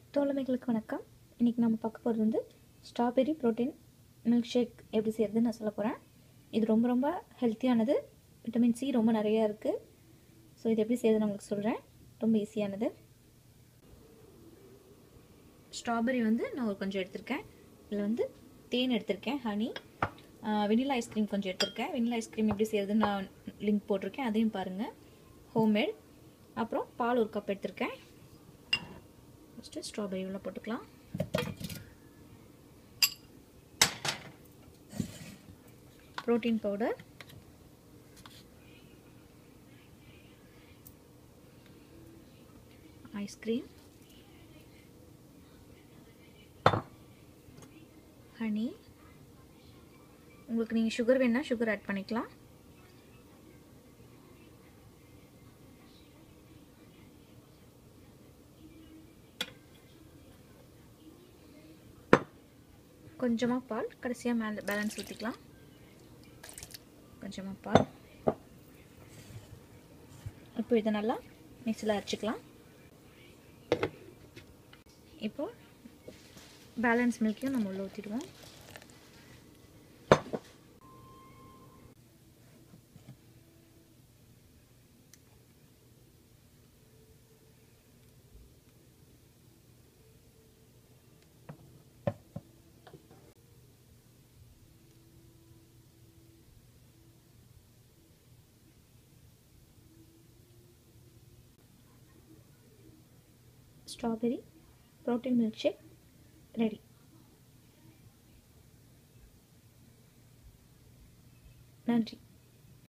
தோழமைகளுக்கு வணக்கம். இன்றைக்கி நம்ம பார்க்க போகிறது வந்து ஸ்ட்ராபெரி ப்ரோட்டீன் மில்க் ஷேக் எப்படி செய்கிறதுன்னு நான் சொல்ல போகிறேன். இது ரொம்ப ரொம்ப ஹெல்த்தியானது, விட்டமின் சி ரொம்ப நிறையா இருக்குது. ஸோ இது எப்படி செய்யறதுன்னு உங்களுக்கு சொல்கிறேன். ரொம்ப ஈஸியானது. ஸ்ட்ராபெரி வந்து நான் கொஞ்சம் எடுத்திருக்கேன். இதில் வந்து தேன் எடுத்திருக்கேன், ஹனி, வெனிலா ஐஸ்கிரீம் கொஞ்சம் எடுத்திருக்கேன். வெனிலா ஐஸ்கிரீம் எப்படி செய்கிறதுன்னு நான் லிங்க் போட்டிருக்கேன், அதையும் பாருங்கள். ஹோம்மேட். அப்புறம் பால் ஒரு கப் எடுத்திருக்கேன். ஃபஸ்ட்டு ஸ்ட்ராபெரி உள்ள போட்டுக்கலாம். Protein powder, ice cream, honey. உங்களுக்கு நீங்கள் சுகர் வேணுன்னா சுகர் ஆட் பண்ணிக்கலாம். கொஞ்சமாக பால், கடைசியாக மேலே பேலன்ஸ் ஊற்றிக்கலாம். கொஞ்சமாக பால். இப்போ இதை நல்லா மிக்ஸியில் அரைச்சிக்கலாம். இப்போது பேலன்ஸ் மில்க்கையும் நம்ம உள்ளே ஊற்றிடுவோம். Strawberry protein milk shake ready. நன்றி.